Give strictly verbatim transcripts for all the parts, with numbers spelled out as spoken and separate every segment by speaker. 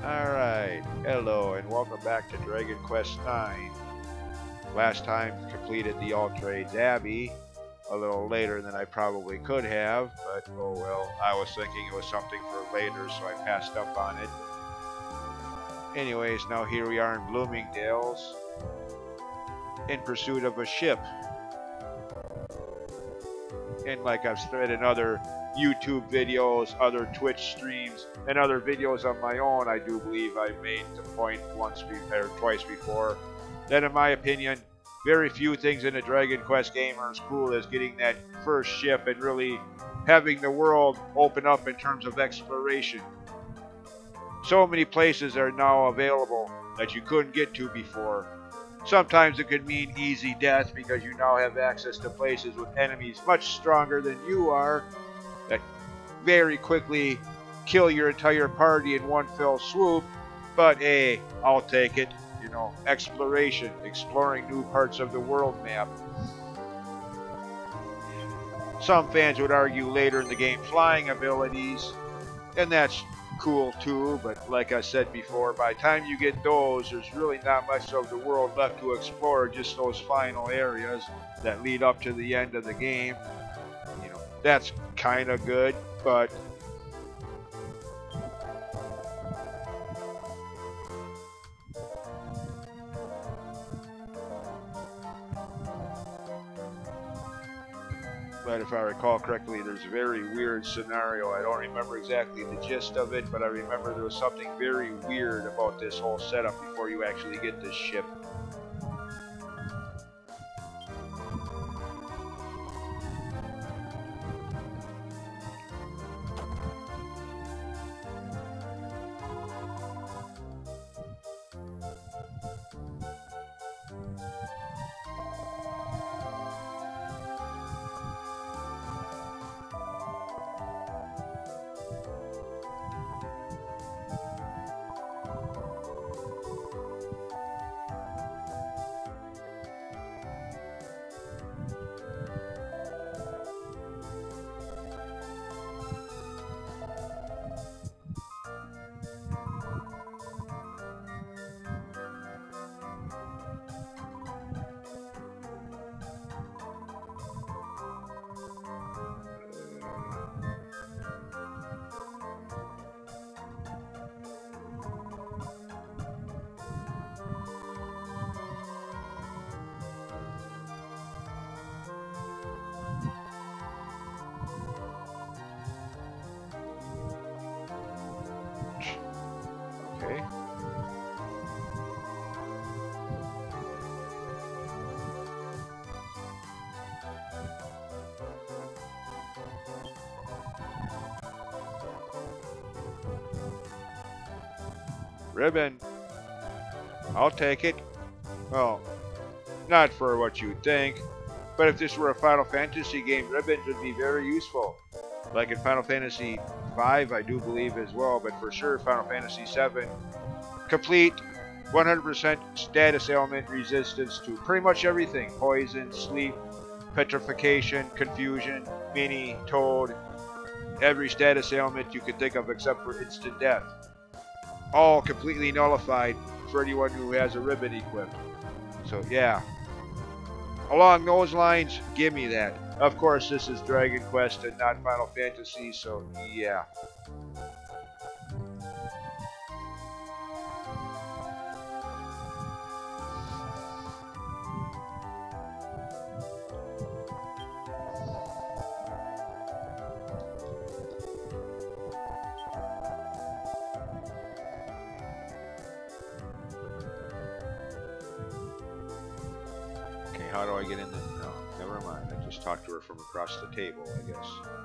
Speaker 1: Alright, hello and welcome back to Dragon Quest nine. Last time completed the All Trades Abbey a little later than I probably could have, but oh well, I was thinking it was something for later, so I passed up on it. Anyways, now here we are in Bloomingdale's in pursuit of a ship. And like I've said in other YouTube videos, other Twitch streams, and other videos of my own, I do believe I made the point once or twice before that, in my opinion, very few things in a Dragon Quest game are as cool as getting that first ship and really having the world open up in terms of exploration. So many places are now available that you couldn't get to before. Sometimes it could mean easy death because you now have access to places with enemies much stronger than you are that very quickly kill your entire party in one fell swoop. But hey, I'll take it. You know, exploration, exploring new parts of the world map. Some fans would argue later in the game flying abilities, and that's cool too, but like I said before, by the time you get those, there's really not much of the world left to explore, just those final areas that lead up to the end of the game. You know, that's kind of good, but but if I recall correctly, there's a very weird scenario. I don't remember exactly the gist of it, but I remember there was something very weird about this whole setup before you actually get this ship. Okay. Ribbon. I'll take it. Well, not for what you think, but if this were a Final Fantasy game, ribbons would be very useful. Like in Final Fantasy five, I do believe as well, but for sure Final Fantasy seven. Complete one hundred percent status ailment resistance to pretty much everything. Poison, sleep, petrification, confusion, mini, toad, every status ailment you could think of except for instant death. All completely nullified for anyone who has a ribbon equipped. So yeah, along those lines, give me that. Of course, this is Dragon Quest and not Final Fantasy, so yeah. Okay, how do I get in there? No, never mind. I just talked to her from across the table, I guess.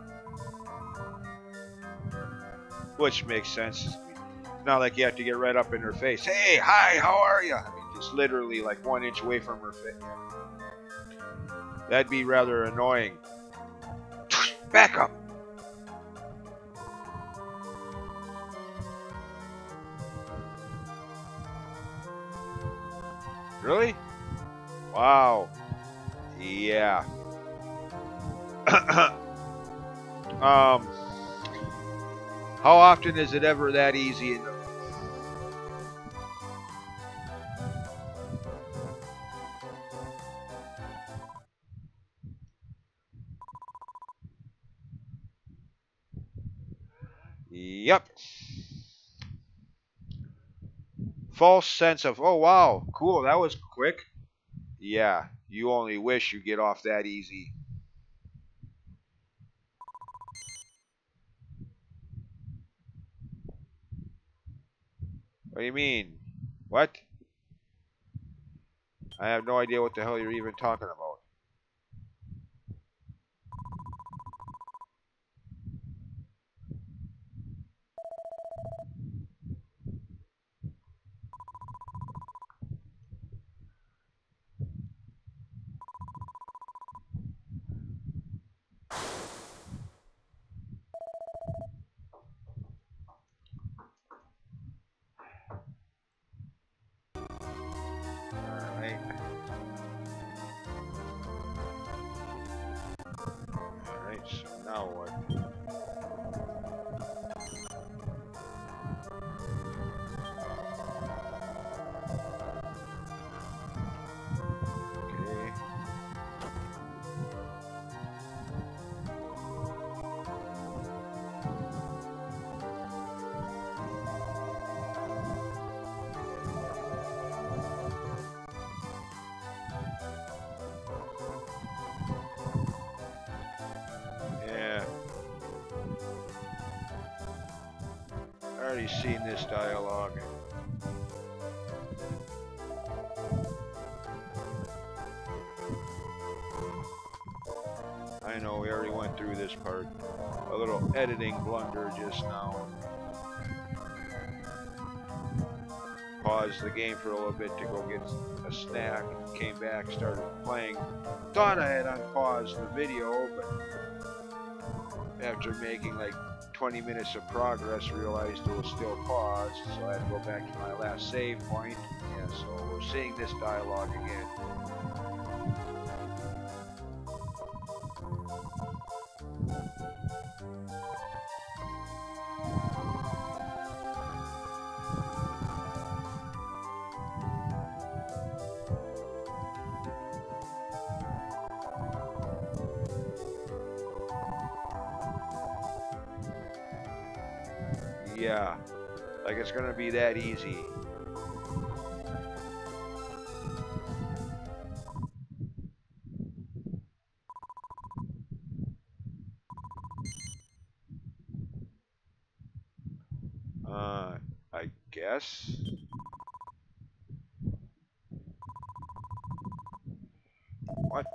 Speaker 1: Which makes sense. It's not like you have to get right up in her face. Hey, hi, how are you? I mean, just literally like one inch away from her face. That'd be rather annoying. Back up! Really? Wow. Yeah. um, how often is it ever that easy in the false sense of, oh wow, cool, that was quick. Yeah, you only wish you get off that easy. What do you mean? What? I have no idea what the hell you're even talking about. Alright. Alright, so now what? Okay. Yeah. I already seen this dialogue. I know, we already went through this part. A little editing blunder just now. Paused the game for a little bit to go get a snack. Came back, started playing. Thought I had unpaused the video, but after making like twenty minutes of progress, realized it was still paused. So I had to go back to my last save point. Yeah, so we're seeing this dialogue again. Yeah, like it's gonna be that easy. Uh, I guess. What?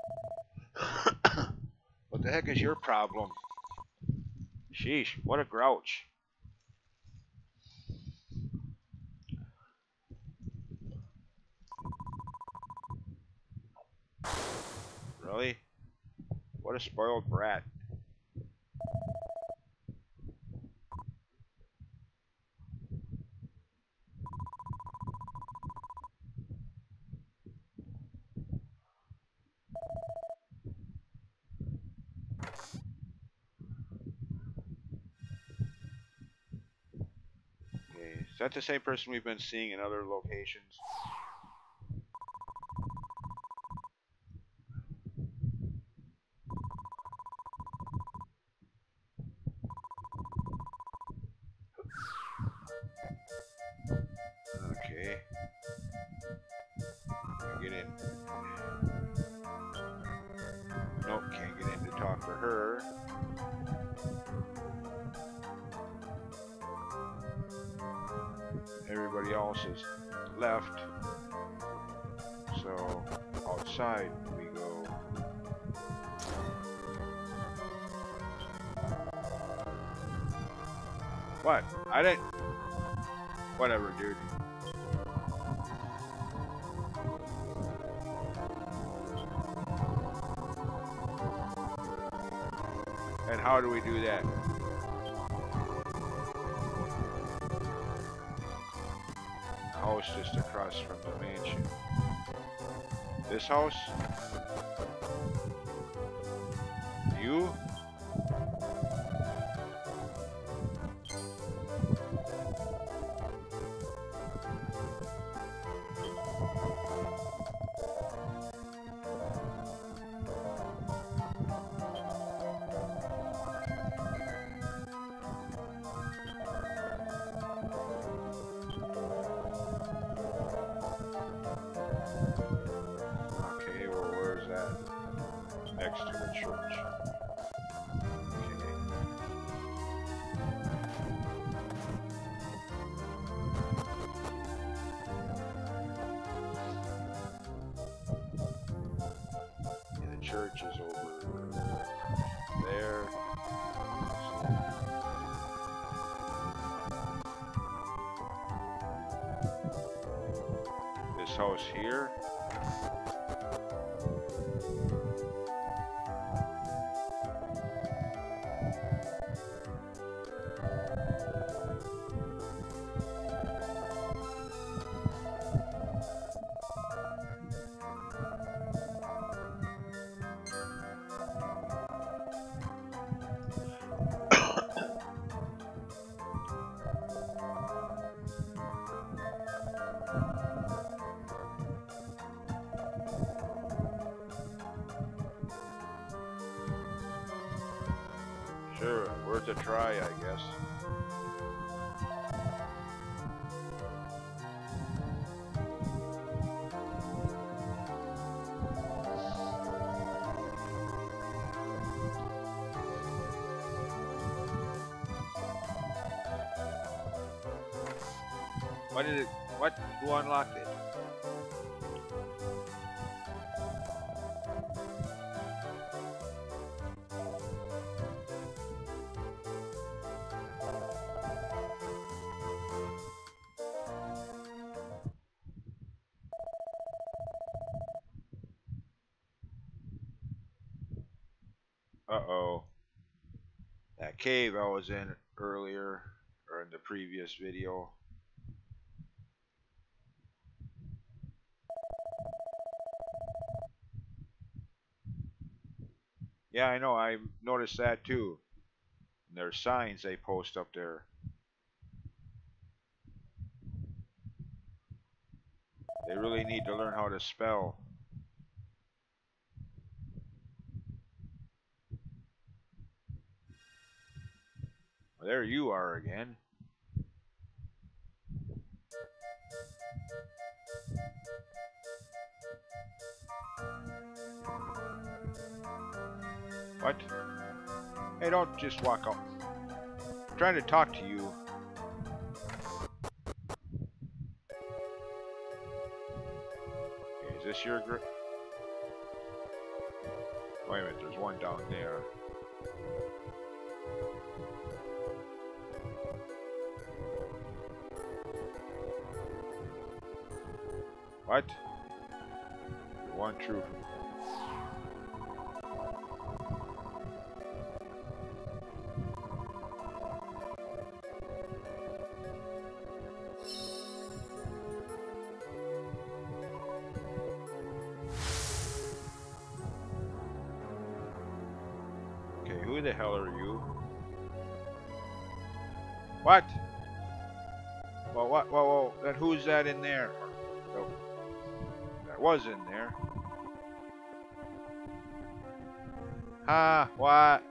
Speaker 1: What the heck is your problem? Sheesh, what a grouch. Really? What a spoiled brat. Okay, is that the same person we've been seeing in other locations? Okay. Get in. Nope, can't get in to talk to her. Everybody else is left. So, outside we go. What? I didn't... Whatever, dude. And how do we do that? House just across from the mansion. This house? You? house here. Sure, worth a try, I guess. What did it, what, who unlocked it? Uh-oh. That cave I was in earlier, or in the previous video. Yeah, I know, I noticed that too. And there's signs they post up there. They really need to learn how to spell. Well, there you are again. What? Hey, don't just walk out. I'm trying to talk to you. Okay, is this your grip? Wait a minute, there's one down there. What? One true. Okay, who the hell are you? What? Well, what? Whoa, whoa. Then who's that in there? Oh, that was in there. Huh? What?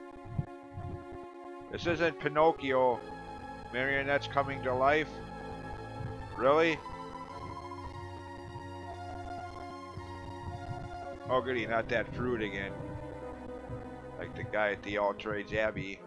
Speaker 1: This isn't Pinocchio. Marionette's coming to life? Really? Oh goody, not that fruit again. Like the guy at the All Trades Abbey.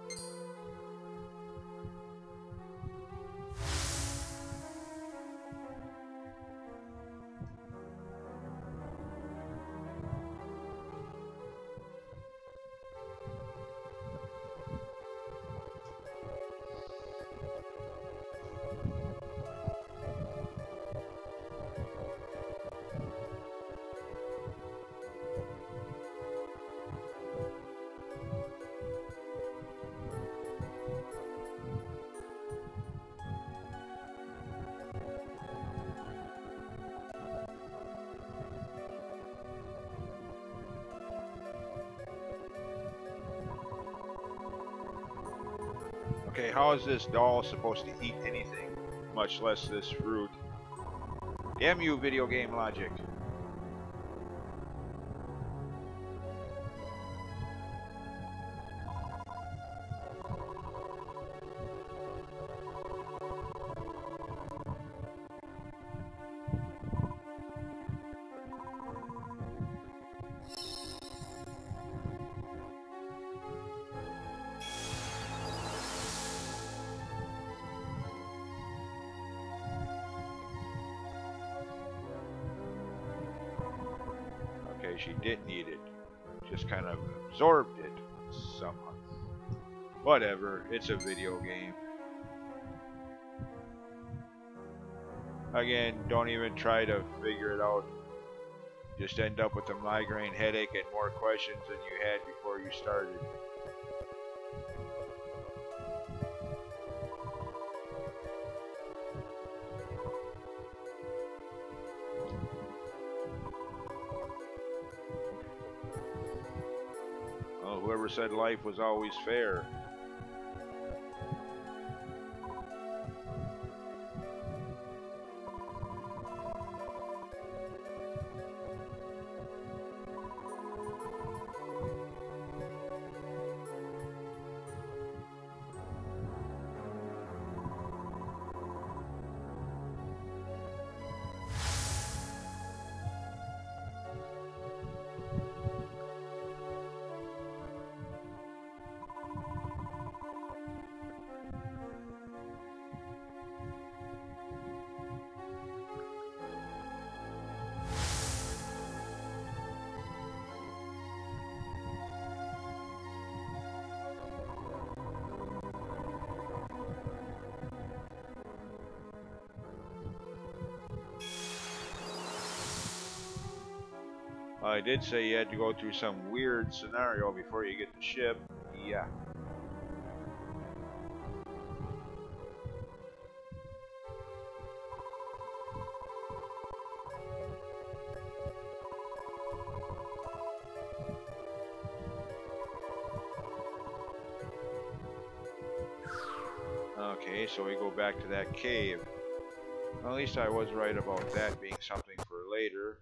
Speaker 1: Okay, how is this doll supposed to eat anything, much less this fruit? Damn you, video game logic. She didn't eat it, just kind of absorbed it somehow. Whatever, it's a video game. Again, don't even try to figure it out. Just end up with a migraine headache and more questions than you had before you started. Well, whoever said life was always fair? I did say you had to go through some weird scenario before you get the ship. Yeah. Okay, so we go back to that cave. Well, at least I was right about that being something for later.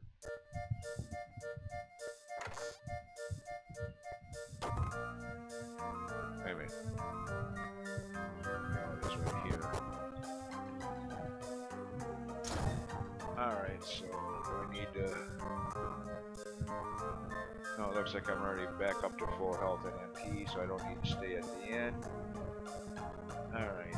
Speaker 1: Wait a minute. No, it is right here. Alright, so we need to... No, it looks like I'm already back up to full health and M P, so I don't need to stay at the end. Alright.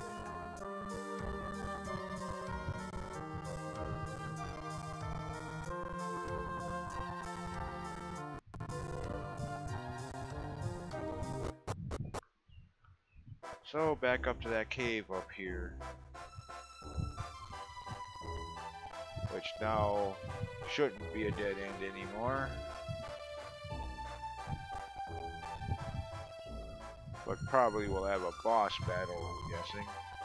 Speaker 1: So, back up to that cave up here. Which now shouldn't be a dead end anymore. But probably will have a boss battle, I'm guessing.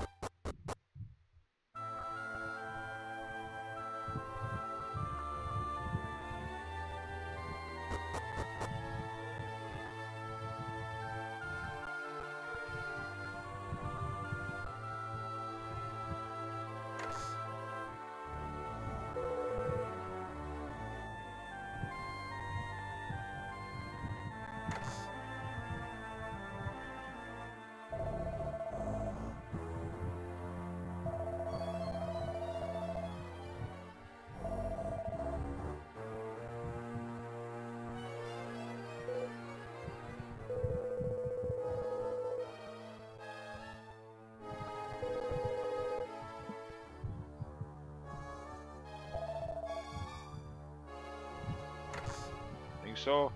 Speaker 1: So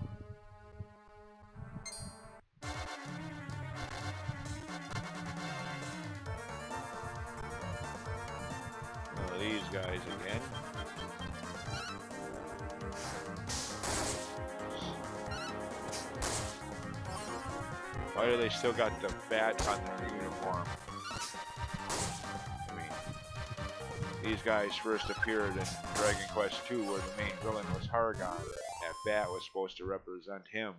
Speaker 1: oh, these guys again. Why do they still got the bat on their uniform? I mean, these guys first appeared in Dragon Quest two where the main villain was Hargon. That bat was supposed to represent him.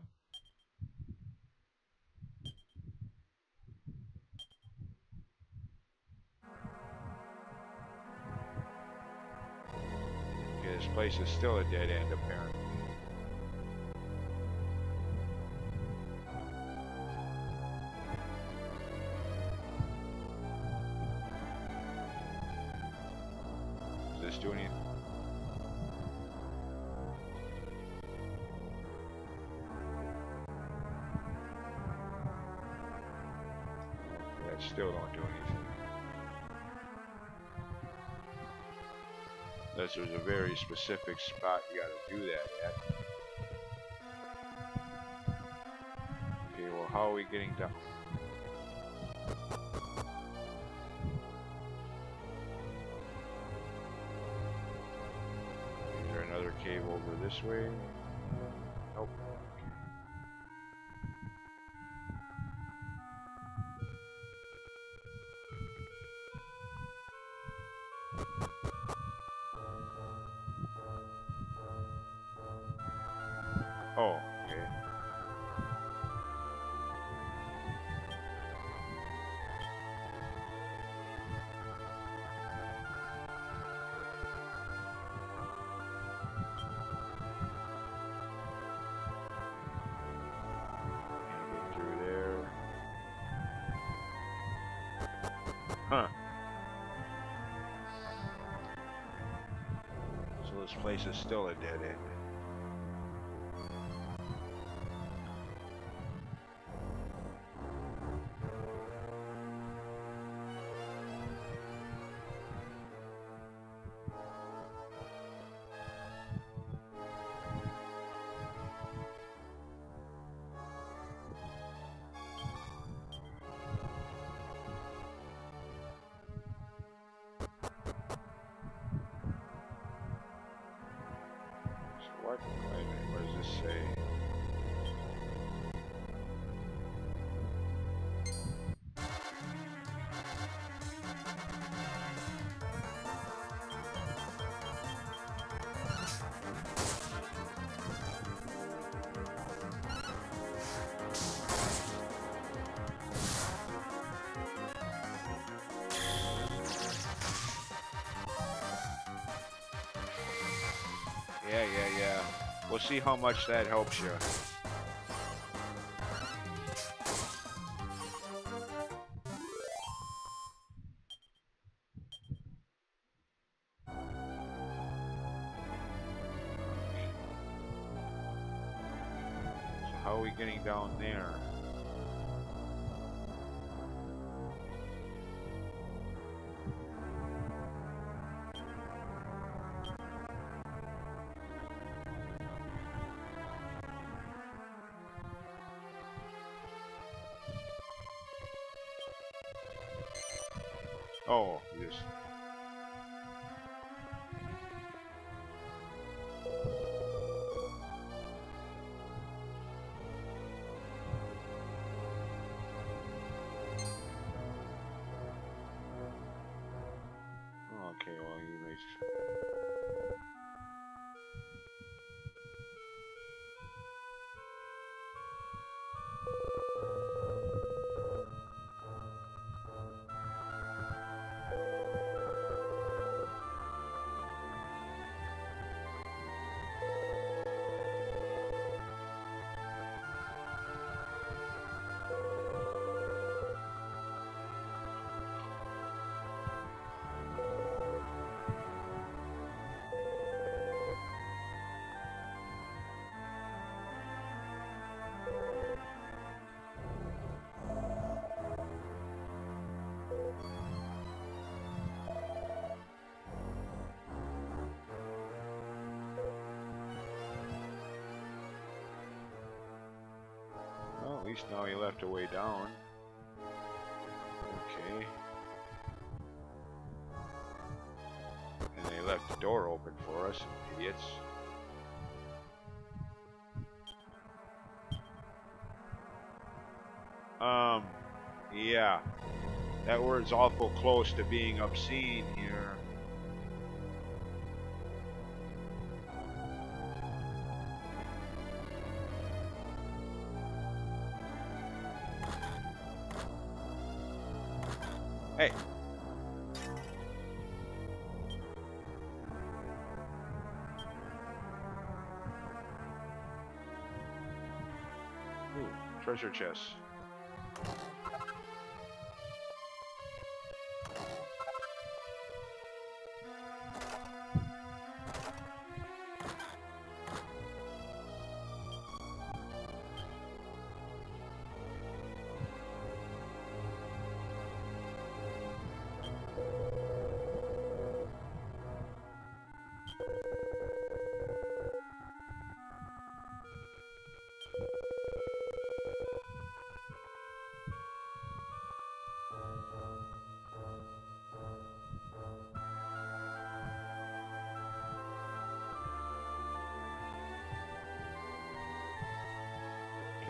Speaker 1: Okay, this place is still a dead end apparently. Does this do anything? Still don't do anything. Unless there's a very specific spot you gotta do that at. Okay, well, how are we getting down? another cave over this way. Nope. Oh, okay. Get through there. Huh. So this place is still a dead end. What? Wait a minute, what does this say? Yeah, yeah, yeah. We'll see how much that helps you. So how are we getting down there? Oh, yes. Okay, well, you may. Well, at least now you left a way down. Okay. And they left the door open for us, idiots. Um, yeah. That word's awful close to being obscene here. Hey. Ooh, treasure chest.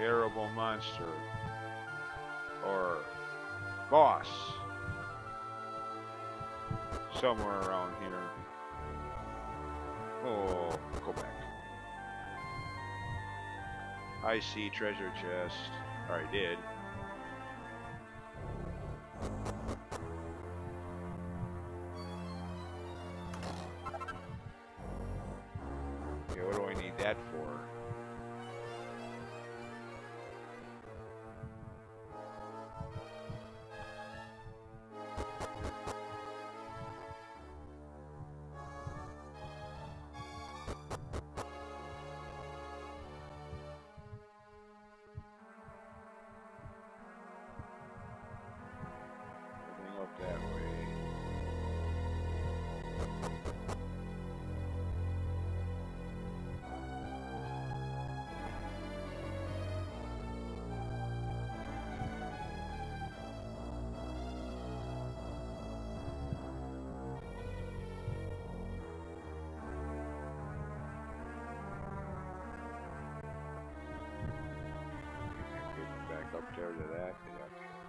Speaker 1: terrible monster or boss somewhere around here. Oh, go back. I see treasure chest. Or I did. Okay, what do I need that for? Up there to that. Yeah.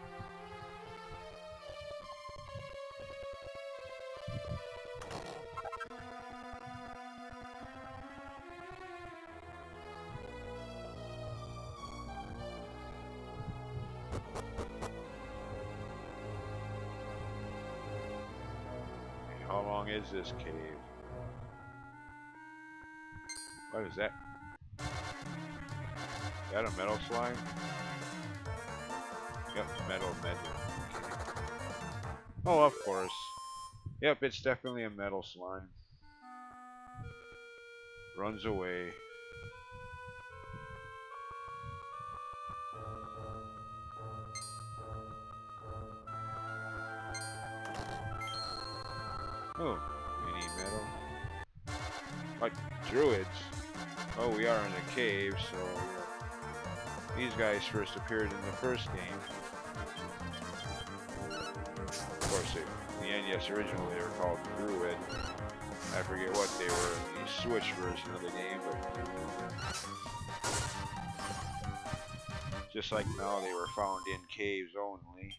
Speaker 1: How long is this cave? What is that? Is that a metal slime? Yep, metal, metal. Oh, of course. Yep, it's definitely a metal slime. Runs away. Oh, we need metal. Like druids. Oh, we are in a cave, so yeah. These guys first appeared in the first game. Of course, in the N E S originally they were called Druid. I forget what they were in the Switch version of the game, but just like now, they were found in caves only.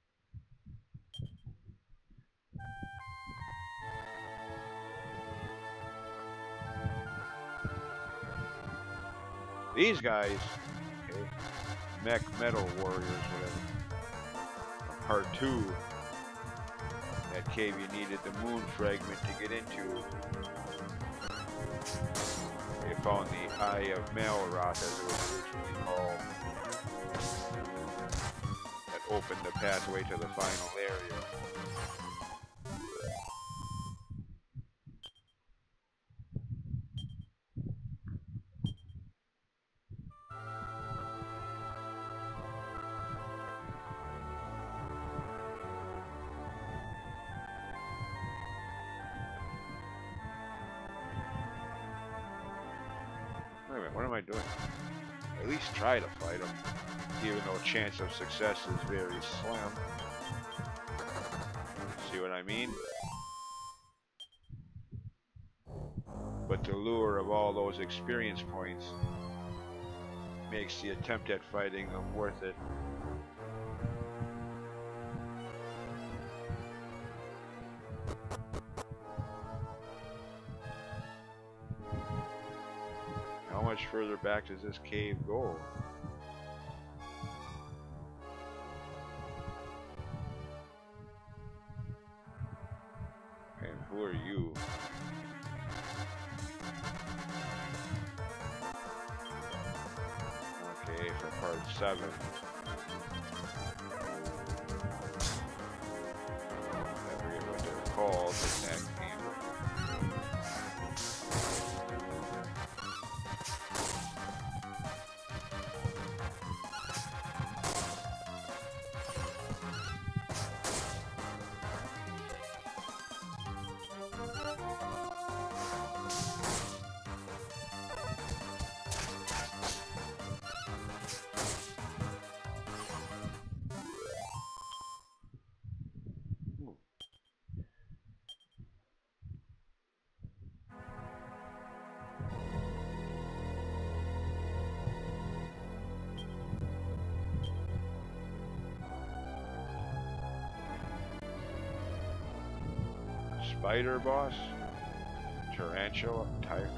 Speaker 1: These guys, okay, Mech Metal Warriors, whatever. Part two. That cave you needed the moon fragment to get into. They found the Eye of Malroth, as it was originally called. That opened the pathway to the final area. Wait a minute, what am I doing? At least try to fight him, even though chance of success is very slim. See what I mean? But the lure of all those experience points makes the attempt at fighting them worth it. How much further back does this cave go? And who are you? Okay, for part seven. I forget what they're called in that game. Spider boss? Tarantula? Tiger?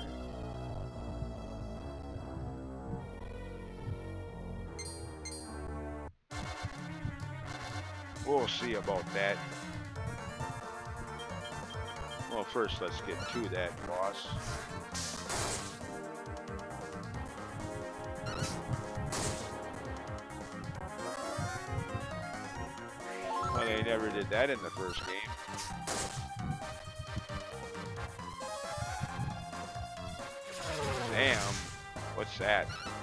Speaker 1: We'll see about that. Well, first let's get to that boss. Well, they never did that in the first game. Damn, what's that?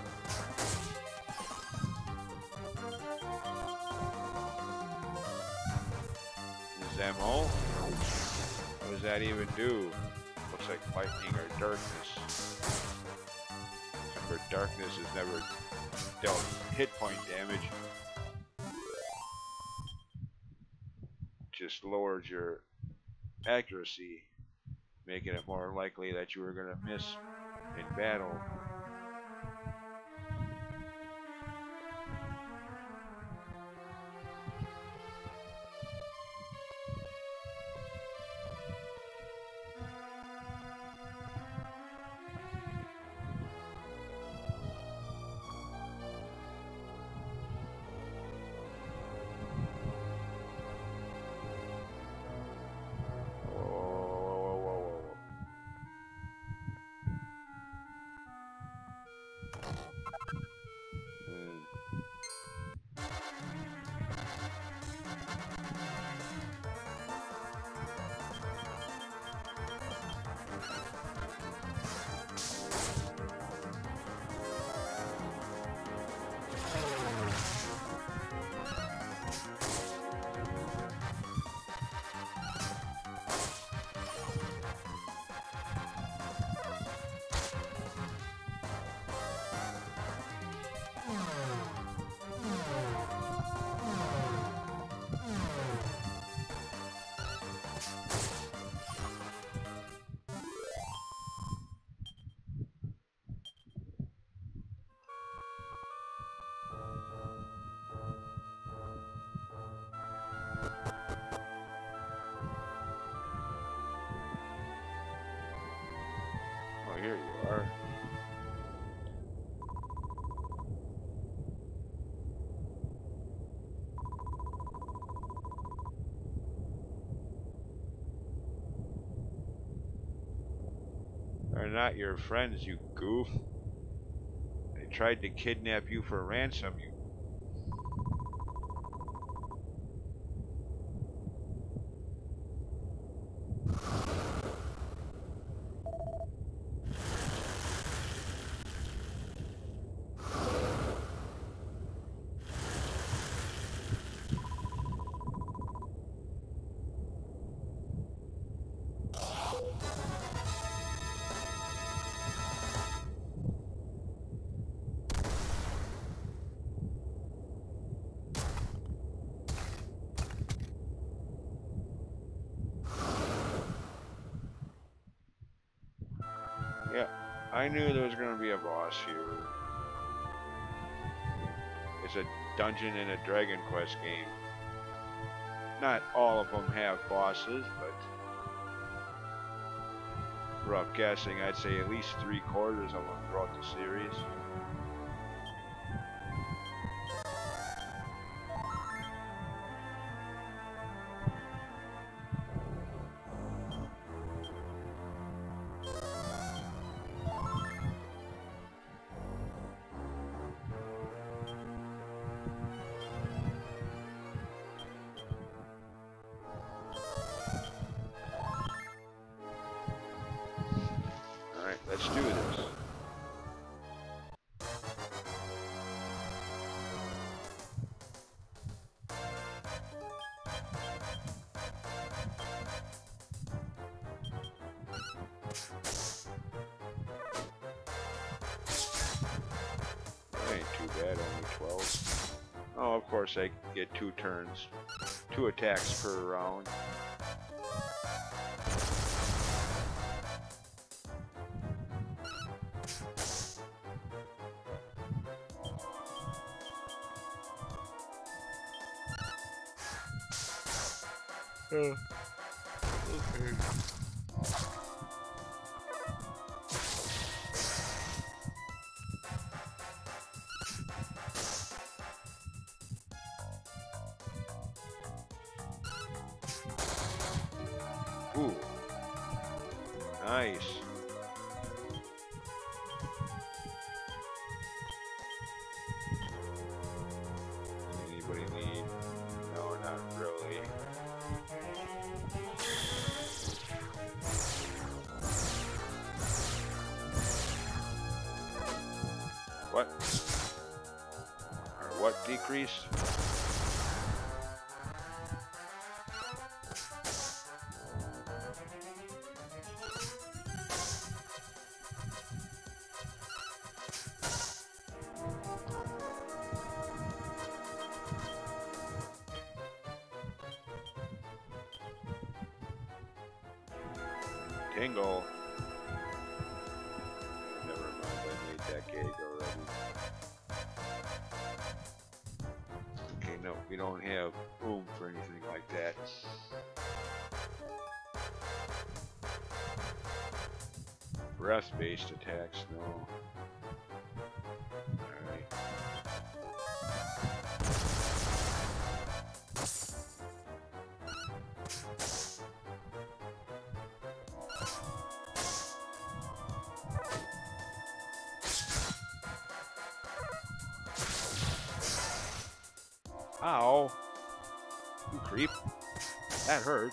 Speaker 1: Is ammo? What does that even do? Looks like lightning or darkness. Except for darkness has never dealt hit point damage. Just lowers your accuracy, making it more likely that you were going to miss in battle. Oh, here you are. They're not your friends, you goof. They tried to kidnap you for ransom, you. Yeah, I knew there was going to be a boss here. It's a dungeon in a Dragon Quest game. Not all of them have bosses, but rough guessing, I'd say at least three quarters of them throughout the series. Let's do this. That ain't too bad, only twelve. Oh, of course I get two turns, two attacks per round. Uh, Ooh. Nice. Anybody need? No, not really. What? Or what decrease? Tingle. Never mind, I made that gauge already. Okay, no, we don't have room for anything like that. Breath-based attacks, no. Alright. Ow! You creep. That hurt.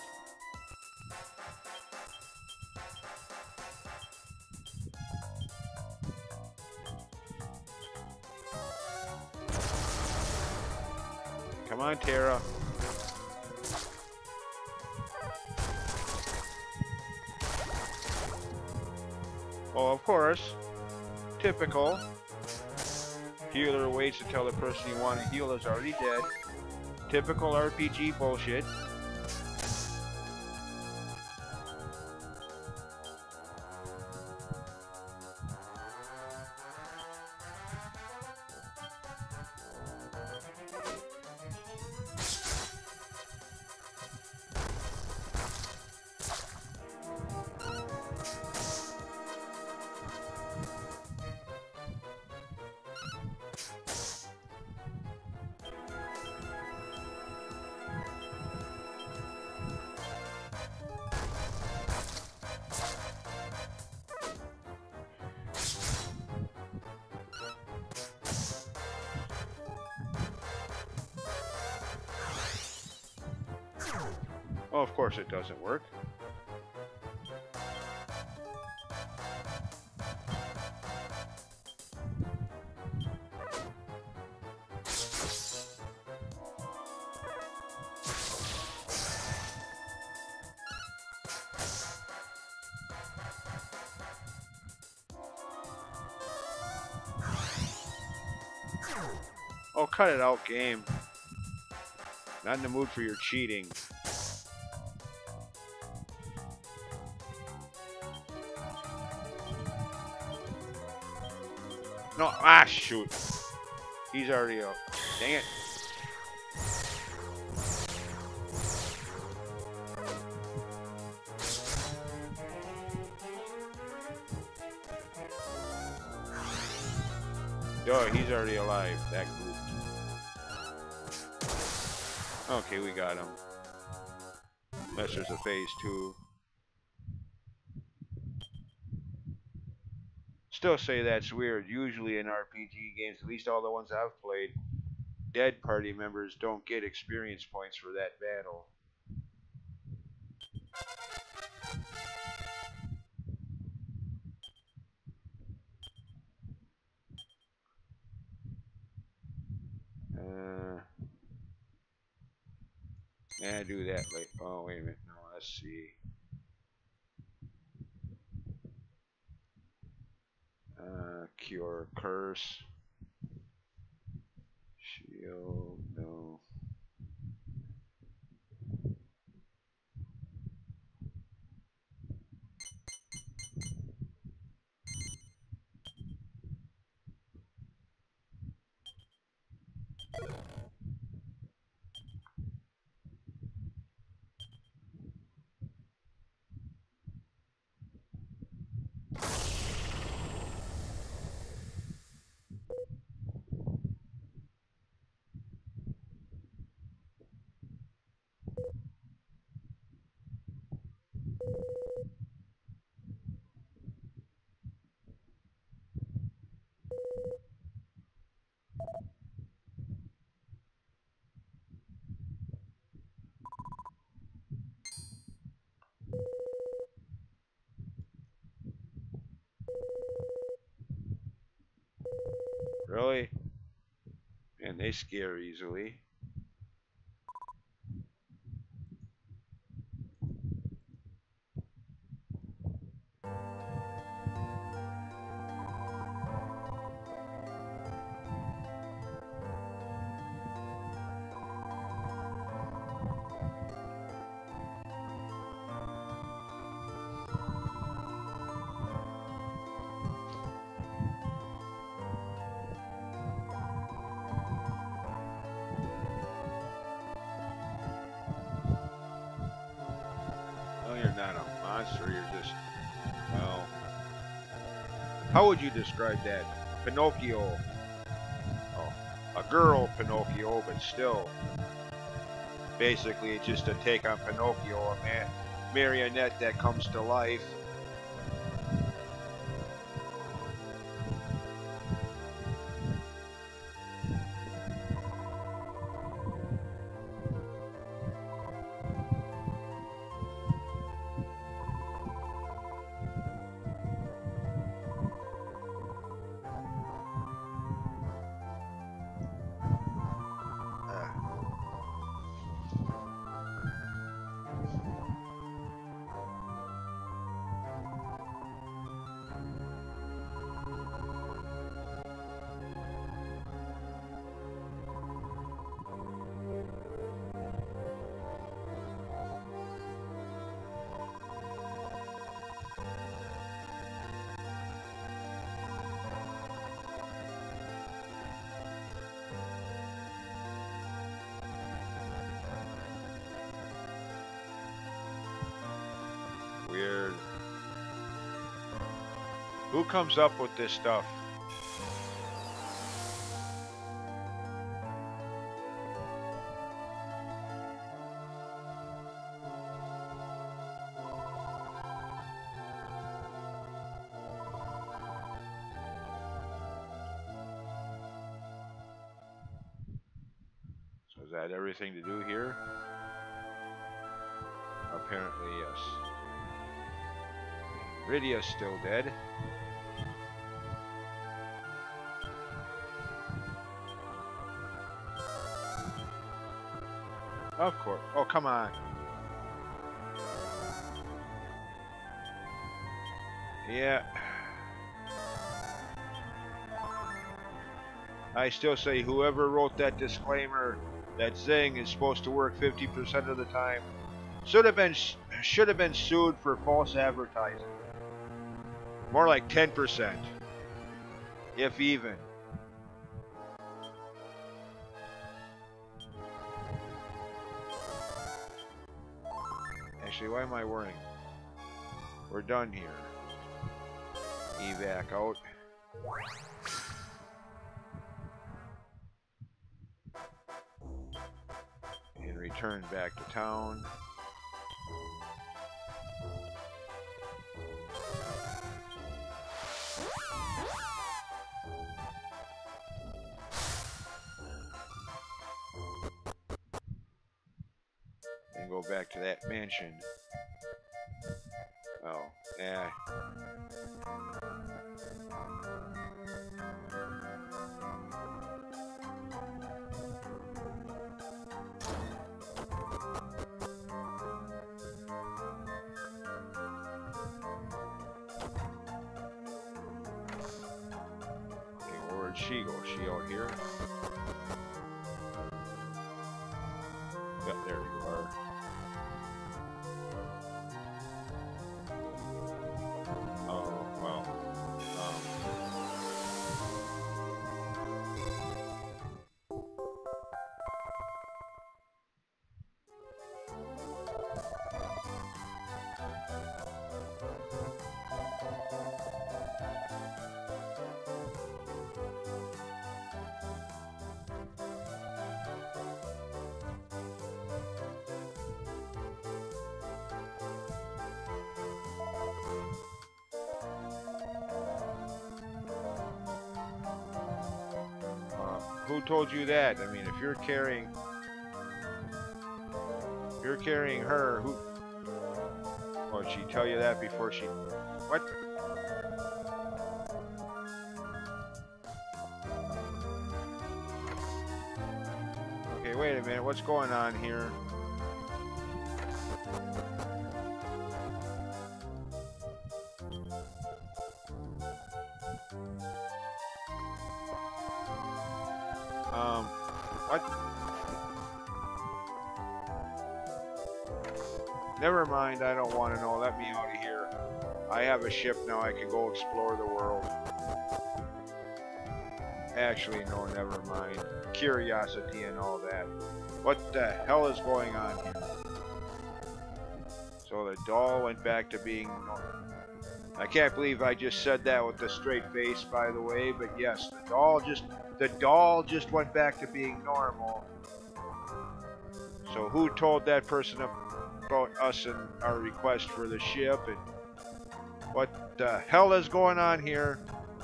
Speaker 1: Come on, Tara. Oh, of course. Typical. Healer waits until the person you want to heal is already dead. Typical R P G bullshit. Well, of course it doesn't work. Oh, cut it out, game. Not in the mood for your cheating. No, ah, shoot. He's already up. Dang it. Oh, he's already alive. That group. Okay, we got him. Unless there's a phase two. Still say that's weird. Usually in R P G games, at least all the ones I've played, dead party members don't get experience points for that battle. Uh, yeah, do that later. Oh, wait a minute. No, let's see. Uh, cure curse. Shield, no. They scare easily. No, you're not a monster. You're just, well, how would you describe that? Pinocchio. Oh, a girl Pinocchio, but still, basically it's just a take on Pinocchio, a man, marionette that comes to life. Weird. Who comes up with this stuff? So is that everything to do here? Apparently, yes. Rydia's still dead. Of course. Oh, come on. Yeah. I still say whoever wrote that disclaimer that Zing is supposed to work fifty percent of the time should have been should have been sued for false advertising. More like ten percent, if even. Actually, why am I worrying? We're done here. Evac out. And return back to town. And go back to that mansion. Oh, yeah. Okay, where'd she go? She out here? Yep, there you are. Oh, well. Um. Who told you that? I mean, if you're carrying, if you're carrying her, who? Oh, did she tell you that before she? What? wait a minute, what's going on here? Um, what? Never mind, I don't want to know. Let me out of here. I have a ship now, I can go explore the world. Actually, no, never mind. Curiosity and all that. What the hell is going on here? So the doll went back to being normal. I can't believe I just said that with a straight face, by the way, but yes, the doll just the doll just went back to being normal. So who told that person about us and our request for the ship, and what the hell is going on here?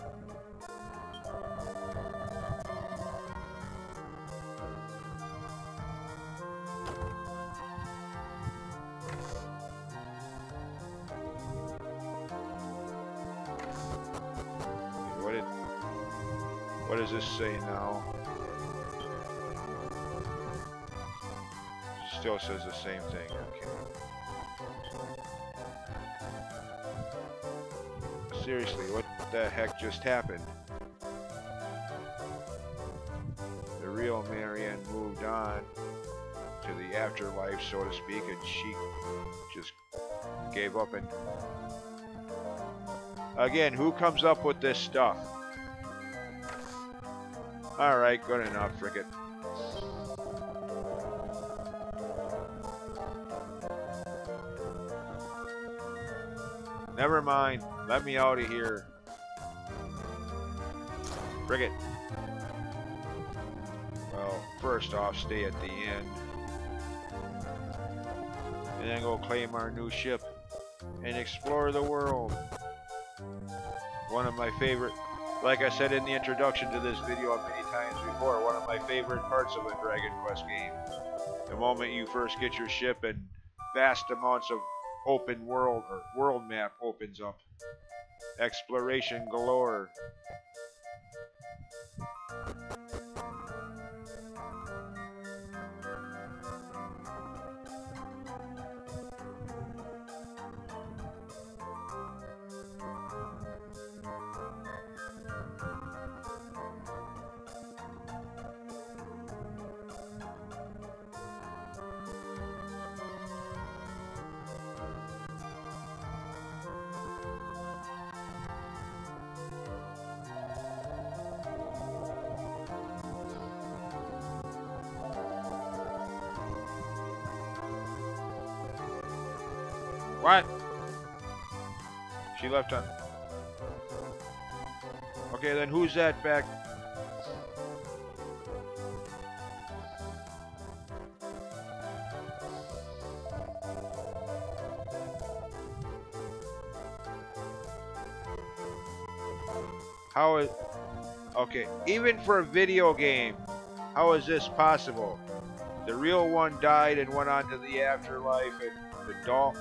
Speaker 1: What did what does this say now? Still says the same thing. Okay. Seriously, what the heck just happened? The real Marianne moved on to the afterlife, so to speak, and she just gave up. And again, who comes up with this stuff? Alright, good enough, frigate. Never mind. Let me out of here. Frigate. Well, first off, stay at the end. And then go claim our new ship and explore the world. One of my favorite, like I said in the introduction to this video many times before, one of my favorite parts of a Dragon Quest game. The moment you first get your ship and vast amounts of open world or world map opens up. Exploration galore. What? She left on. Okay, then who's that back? How is... Okay, even for a video game, how is this possible? The real one died and went on to the afterlife, and the doll...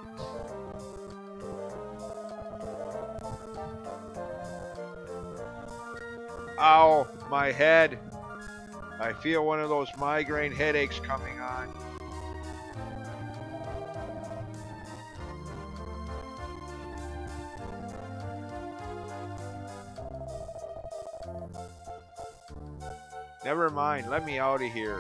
Speaker 1: Ow, my head. I feel one of those migraine headaches coming on. Never mind, let me out of here.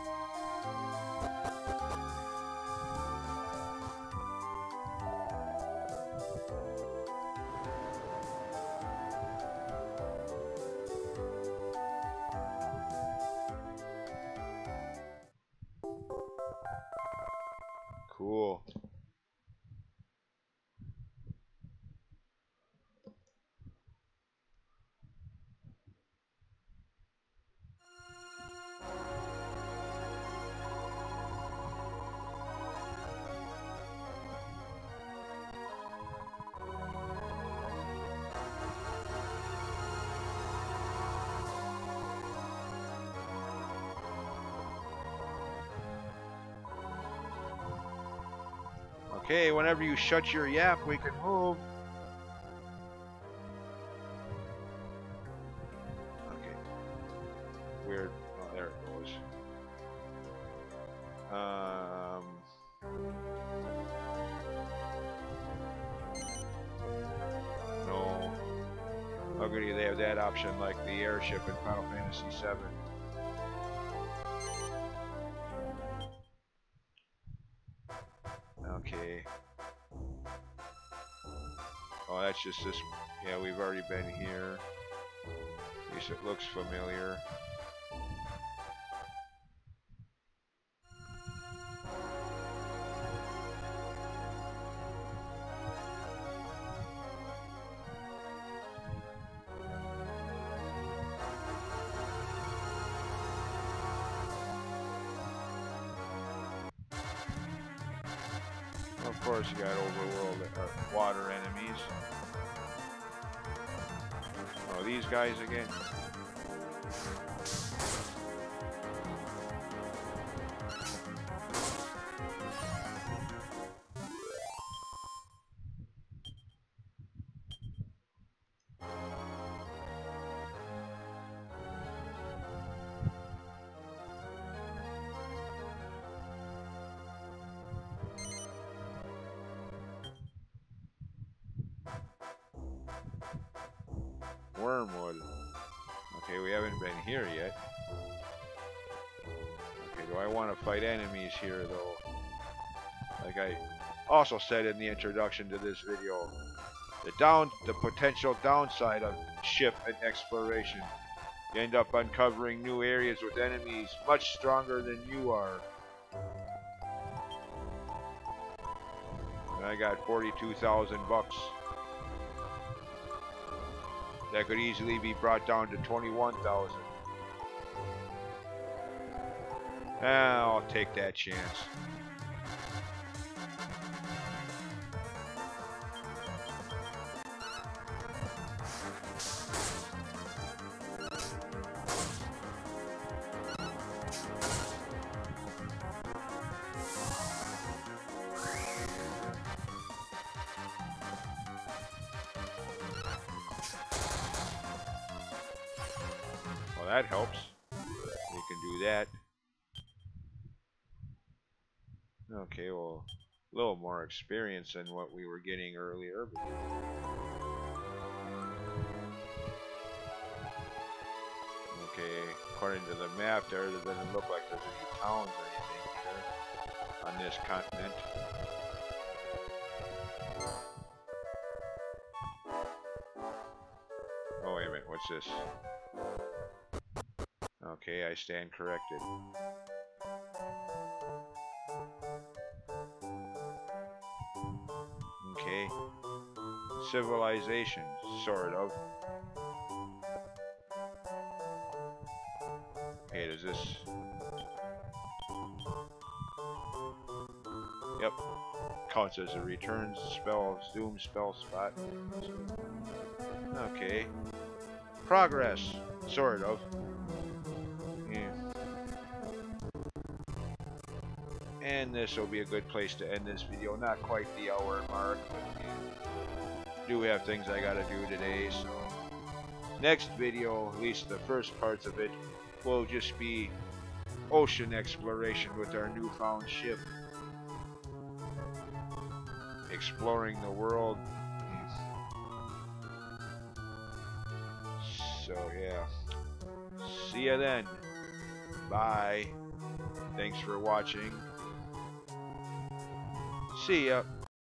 Speaker 1: Cool. Okay, whenever you shut your yap, we can move. Okay. Weird. Oh, there it goes. good they have that option like the airship in Final Fantasy seven. Okay. Oh, that's just this. Yeah, we've already been here. At least it looks familiar. Of course, you got overworld or water enemies. Oh, these guys again. Wormwood. Okay, we haven't been here yet. Okay, do I want to fight enemies here though? Like I also said in the introduction to this video, the down, the potential downside of ship and exploration. You end up uncovering new areas with enemies much stronger than you are. And I got forty-two thousand bucks. That could easily be brought down to twenty-one thousand. Ah, I'll take that chance. Well, that helps. We can do that. Okay, well, a little more experience than what we were getting earlier. Okay, according to the map there, there doesn't look like there's any towns or anything here on this continent. Oh, wait a minute, what's this? Okay, I stand corrected. Okay. Civilization, sort of. Okay, does this... Yep. Counts as a return spell, zoom spell spot. Okay. Progress, sort of. Yeah. And this will be a good place to end this video. Not quite the hour mark, but yeah, do have things I gotta do today, so next video, at least the first parts of it, will just be ocean exploration with our newfound ship. Exploring the world. So yeah. See ya then. Bye. Thanks for watching. See ya.